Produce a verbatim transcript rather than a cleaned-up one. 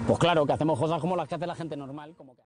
Pues claro, que hacemos cosas como las que hace la gente normal, como que...